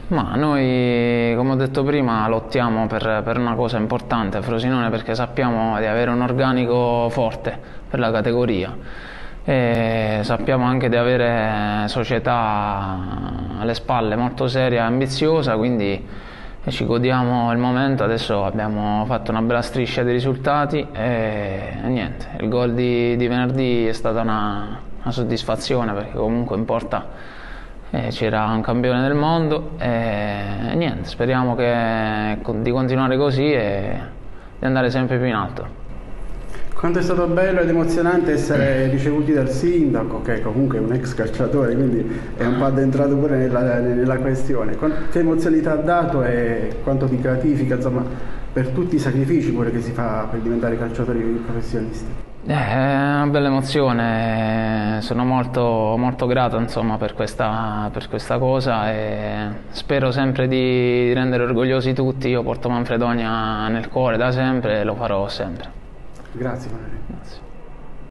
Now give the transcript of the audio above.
Ma noi, come ho detto prima, lottiamo per una cosa importante a Frosinone, perché sappiamo di avere un organico forte per la categoria e sappiamo anche di avere società alle spalle molto seria e ambiziosa, quindi ci godiamo il momento. Adesso abbiamo fatto una bella striscia di risultati e niente, il gol di venerdì è stata una soddisfazione, perché comunque in porta c'era un campione del mondo e niente, speriamo di continuare così e di andare sempre più in alto. Quanto è stato bello ed emozionante essere ricevuti dal sindaco, che comunque è un ex calciatore, quindi è un po' addentrato pure nella questione. Che emozioni ti ha dato e quanto ti gratifica, insomma, per tutti i sacrifici pure che si fa per diventare calciatori professionisti? È una bella emozione, sono molto, molto grato, insomma, per questa cosa e spero sempre di rendere orgogliosi tutti. Io porto Manfredonia nel cuore da sempre e lo farò sempre. Grazie, Valerio. Grazie.